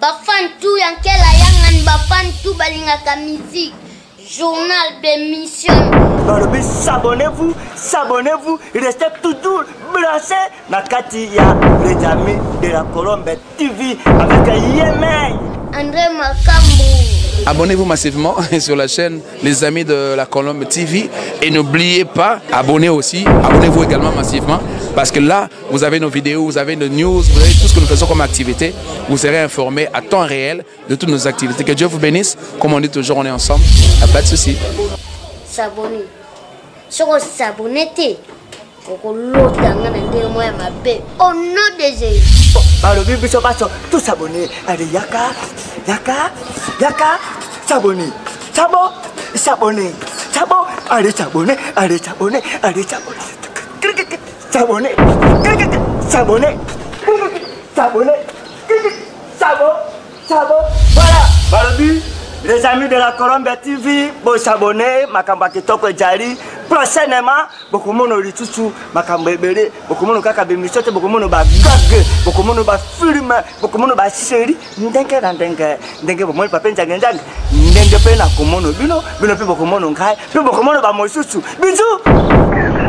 Bafantu yankela yangan bafantu balingaka musique. Journal d'émission. S'abonnez-vous, s'abonnez-vous, restez toujours branchés. Nakati ya les amis de la Colombe TV avec Yémen. André Makambu. Abonnez-vous massivement sur la chaîne Les Amis de la Colombe TV et n'oubliez pas, abonnez-vous également massivement parce que là, vous avez nos vidéos, vous avez nos news, vous avez tout ce que nous faisons comme activité. Vous serez informés à temps réel de toutes nos activités. Que Dieu vous bénisse. Comme on dit toujours, on est ensemble. Il n'y a pas de souci. S'abonner. Sur s'abonner, au nom de Jésus. Le Bible se passe tout s'abonner. Allez, Yaka, s'abonner. S'abonner. Allez, s'abonner. Voilà. Les amis de la Colombe TV, vous s'abonner, Makamba Kitoko Jari. Prochainement, beaucoup de monde ritutu, Makamba Ebele, beaucoup de monde kaka bemisote, beaucoup de monde ba gag, beaucoup de monde ba film, beaucoup de monde ba série. Ndenge beaucoup papa njang, ndenge pe na komono bino pe beaucoup de monde ngai, pe beaucoup de monde ba mosusu. Bisous.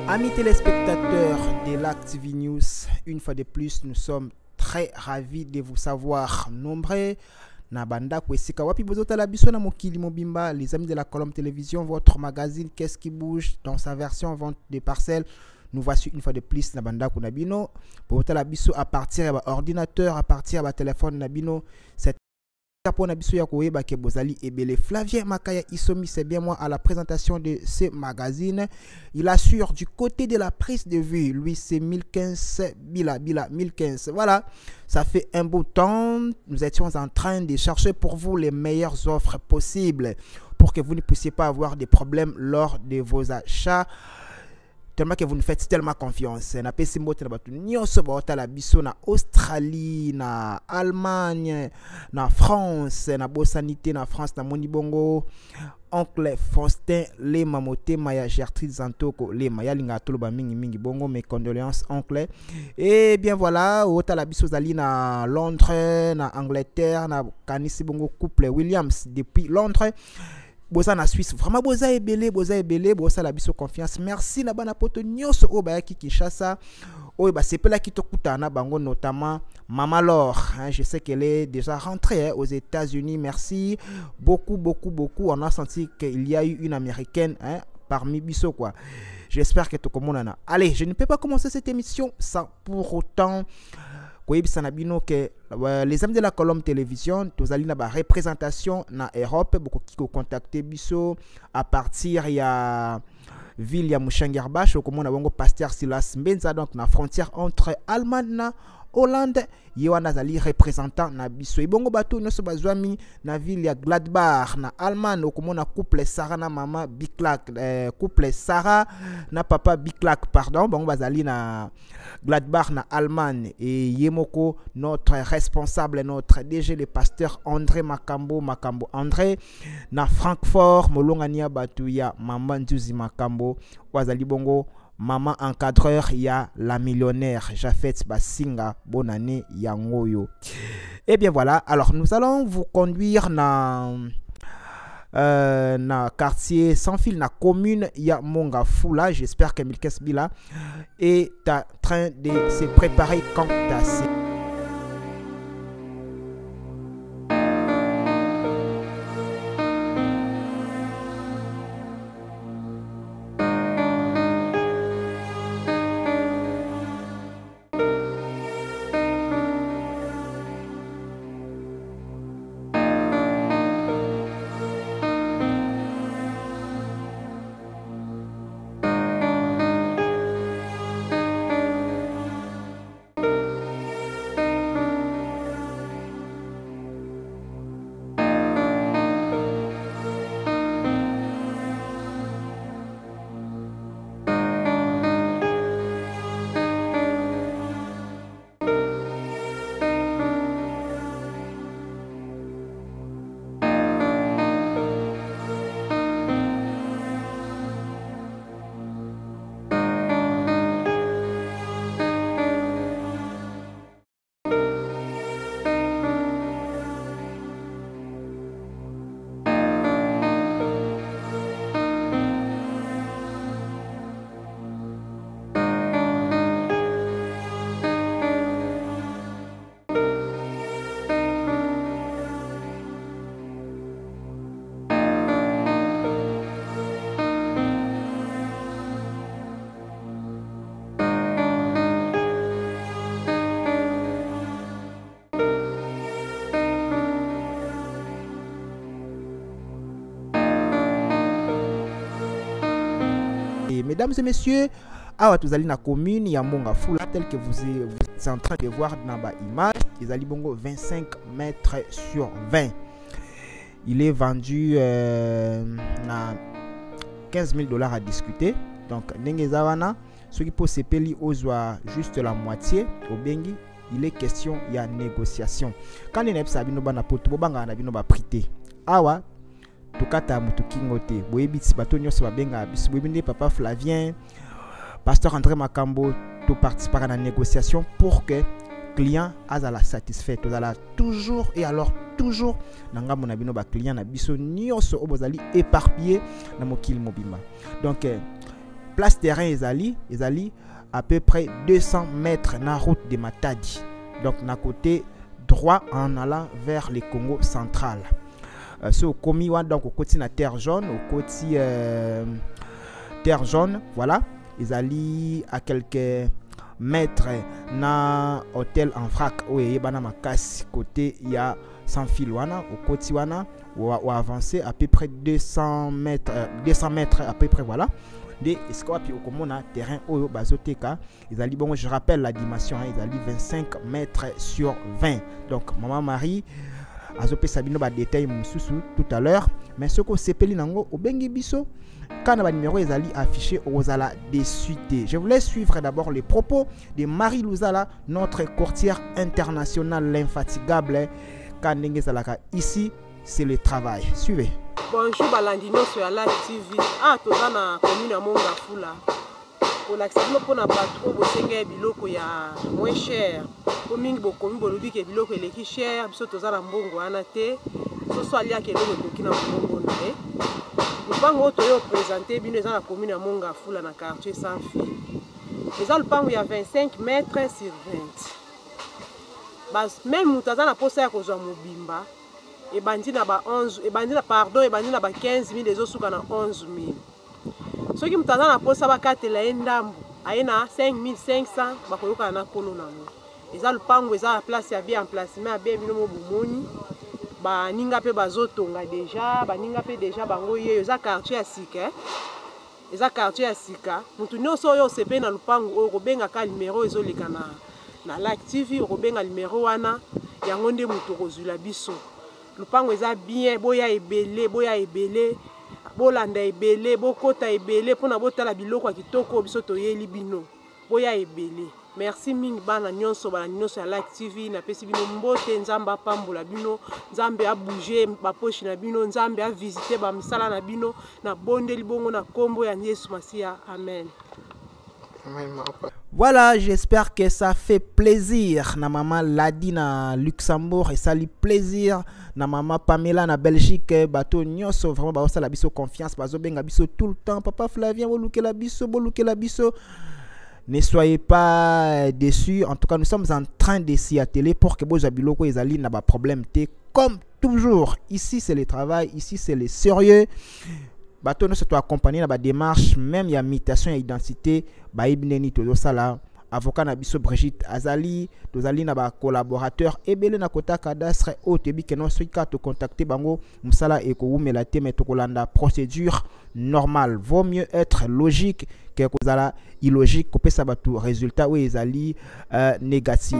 Amis téléspectateurs de l'AcTV News, une fois de plus, nous sommes très ravis de vous savoir nombreux. Nabanda Kwesika Wapi Bozota la Biso na Mokili Mobimba, les amis de la Colombe Télévision, votre magazine Qu'est-ce qui bouge dans sa version vente des parcelles. Nous voici une fois de plus Nabanda Kunabino. Bozota la Biso à partir de l'ordinateur, à partir de téléphone Nabino. Cette Flavien Makaya Isomi, c'est bien moi à la présentation de ce magazine. Il assure du côté de la prise de vue. Lui, c'est 1015 Bila 1015. Voilà, ça fait un beau temps. Nous étions en train de chercher pour vous les meilleures offres possibles pour que vous ne puissiez pas avoir des problèmes lors de vos achats. Tellement que vous nous faites tellement confiance. Na pesimbo tena batu nyonso baota la biso na Australie, na Allemagne, na France, na Bosanité na France, na Monibongo. Oncle Faustin Lema Motema ya Gertrude Zantoko Lema ya linga toloba mingi bongo, mes condoléances oncle. Et bien voilà, ota la biso zali na Londres, na Angleterre, na kanisi bongo couple Williams depuis Londres. Boza na Suisse, vraiment boza ebele, boza la biso confiance. Merci na bana poto nyonso o ba ki Kinshasa. O ba sepela ki tokutana bango, notamment Mama Laure, hein, je sais qu'elle est déjà rentrée aux États-Unis. Merci beaucoup. On a senti qu'il y a eu une américaine, hein, parmi biso quoi. J'espère que tout le monde. Allez, je ne peux pas commencer cette émission sans pour autant que les amis de la Colombe Télévision, tous allez na représentation na Europe, beaucoup qui contacté biso à partir ya ville ya Mushangerbash, au comment on a pasteur Silas Mbenza, donc na frontière entre Allemagne na Hollande, Yoana Zali représentant na biso. Ibongo bato noso bazwami na ville ya Gladbach na Allemagne, au comment on a couple Sarah na mama Biklak, couple Sarah na papa Biklak, pardon, bongo bazali na Gladbach na Allemagne. Et Yemoko, notre responsable, notre DG, le pasteur André Makambo André na Francfort, Molongania Batuya, Maman Nduzi Makambo, Wazali Bongo, maman encadreur, il y a la millionnaire Jafet Basinga, bonne année Yangoyo. Et bien voilà, alors nous allons vous conduire dans quartier sans fil, na commune ya Monga Fula. J'espère que Milkes Bila est en train de se préparer quant à ça. Mesdames et messieurs, à la commune, il y a Monga Fula, tel que vous êtes en train de voir dans l'image. Ils allaient bongo 25 mètres sur 20. Il est vendu à 15 000 $ à discuter. Donc, Nengezawana, ce qui peut se payer juste la moitié au Bengi, il est question, il y a négociation. Quand il y a une prité. Awa, Tukata Mutukingote, Boebitsi Batonio Swabenga, Bisbouinde, Papa Flavien, Pasteur André Makambo, tout participer à la négociation pour que le client a la satisfait. Vous allez toujours et alors toujours, nanga mon abino ba client na biso nyonso obozali éparpillé na mokili mobimba. Donc place terrain ezali à peu près 200 mètres na route de Matadi. Donc na côté droit en allant vers le Congo central. Au komi donc au côté na terre jaune, au côté terre jaune, voilà, ezali à quelques mètres na hôtel en vrac oye bana makasi côté il y a sans fil wana au côté wana ou avancer à peu près 200 mètres à peu près, voilà. De escopi okomona terrain oyo bazoteka ezali bon, je rappelle la dimension, ezali 25 mètres sur 20. Donc maman Marie azopesa bino ba détail mususu tout à l'heure, mais ce ko sepeli nango obengi biso quand ba numéro ezali affiché ozala dessus. Je voulais suivre d'abord les propos de Marie Luzala, notre courtière internationale, l'infatigable. Quand zalaka ici, c'est le travail. Suivez. Bonjour Balandino sur la TV. Ah, toza na commune ya Mongafula. Pour l'accès pour na bateau bosenge biloko ya moins cher. Pour mingi bokomi bolobi ke biloko eleki cher, biso toza na mbongo wana te. So so alia ke loko koki na mbongo na e. Lupango to yo présenter bino za na commune ya Mongafula na quartier sans fil. Eza lupango ya 25 mètres sur 20. Bas même mutaza na posa ya kozwa mobimba. Et bandit na ba 11 et bandit na pardon et bandit na ba 15 000 les autres na 11 000. Ceux qui mutaza na posa ba katela endambo ayena 5500 ba koyoka na kono na mo. Eza lupango eza la place ya bien emplacement ya bien bino mo bomoni. Ba ninga pe bazotonga déjà, ba ninga pe déjà bango yeyo eza quartier ya sika. Eza quartier ya sika. Mutu nyonso oyo sepe na lupango oyo kobenga ka numéro ezoleka na Live TV kobenga numéro wana yango nde mutu kozula biso. Lupango eza bien, boya ebele, bolanda ebele, bokota ebele, pona botala biloko ya kitoko biso toyeli bino. Boya ebele. Merci mingi bana nyonso ya Live TV na pesi bino mbote, nzambe apambola bino, nzambe a bouger ba poche na bino, nzambe a visiter ba misala na bino na bondeli bongo na kombo ya Yesu Masia. Amen. Voilà, j'espère que ça fait plaisir. Na maman Ladi na Luxembourg et ça lui plaisir. Na maman Pamela na Belgique, bateau nyonso vraiment ba osala biso confiance, bazo benga biso tout le temps. Papa Flavien boluke la biso. Ne soyez pas déçus. En tout cas, nous sommes en train de s'y atteler pour que boza biloko ezali na ba problème te comme toujours. Ici c'est le travail, ici c'est le sérieux. Bateau nous se accompagner dans la démarche même il y a mutation et identité ba ibneni todo sala avocat na biso Brigitte Azali tozali na ba collaborateur ebele na kota cadastre o tebi que non soika te contacter bango musala e ko umela te mais to kolanda procédure normale. Vaut mieux être logique que kozala illogique ko pesa batu résultat ou ezali négatif.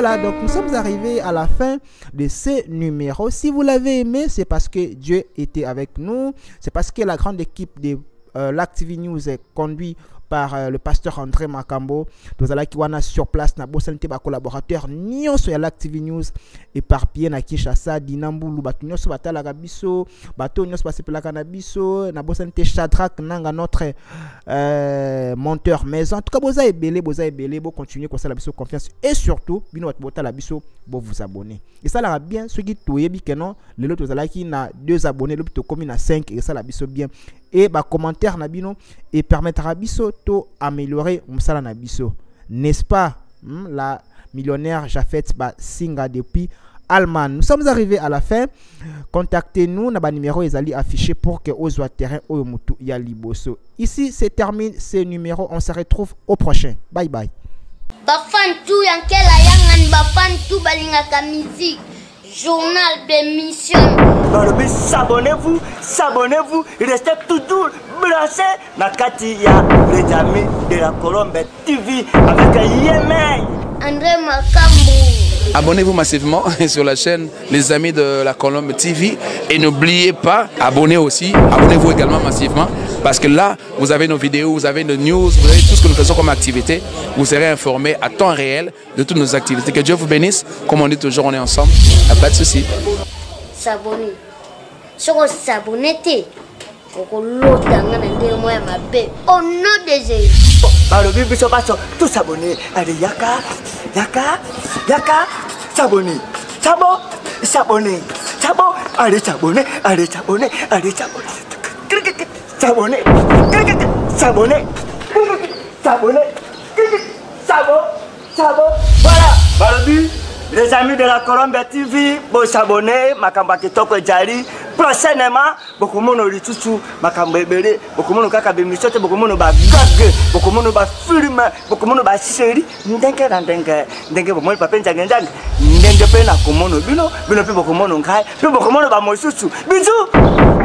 voilà, donc nous sommes arrivés à la fin de ce numéro. Si vous l'avez aimé, c'est parce que Dieu était avec nous. C'est parce que la grande équipe de l'AcTV News est conduite par le pasteur André Makambo. Nous allons qui wana sur place na bosanité ba collaborateur nyonso ya l'AcTV News éparpillé na Kinshasa, Dinambulu, batu nyonso batala biso, bato nyonso basepelaka na biso, na bosanité Shadrach nanga notre monteur maison. En tout cas, boza ebele, bo continuer comme ça la biso confiance et surtout bino bat botala biso bo vous abonner. Et ça la bien ceux qui toyebi que non, le lot ozala ki na 2 abonnés, le plutôt comme na 5 et ça la biso bien. Et bah commentaire na bino et permettra biso to améliorer msala na biso, n'est-ce pas? La millionnaire Jafet ba singa depuis Allemagne. Nous sommes arrivés à la fin. Contactez-nous, na ba numéro ezali affiché pour que ozwa terrain oyo mutu ya liboso. Ici c'est termine ce numéro, on se retrouve au prochain. Bye bye. Bafan tout yankela yangan bafan tout balingaka musique. Journal d'émission. S'abonnez-vous, s'abonnez-vous, restez toujours branchés dans Katia, les amis de la Colombe TV avec Yémen. André Makambo. Abonnez-vous massivement sur la chaîne Les Amis de la Colombe TV et n'oubliez pas, abonnez-vous également massivement parce que là, vous avez nos vidéos, vous avez nos news, vous avez tout ce que nous faisons comme activité. Vous serez informés à temps réel de toutes nos activités. Que Dieu vous bénisse. Comme on dit toujours, on est ensemble. Pas de souci. S'abonner. Sur s'abonner, au nom de Jésus. Par le but, tout s'abonner. Allez, Yaka, s'abonner. S'abonner. Allez, s'abonner. Voilà, par le but. Les amis de la Colombe TV, vous s'abonner, Makamba Kitoko Jari. Prochainement, beaucoup de monde ont Makamba Ebele, beaucoup de monde ont bémissoté, beaucoup de monde ont gag, beaucoup de monde ont film, beaucoup de monde ont série. Ndenge, beaucoup de papa Ndenge, Ndenge pena komono bino, bino pe beaucoup de monde ont kai, pe beaucoup de monde ont mosusu. Bisous.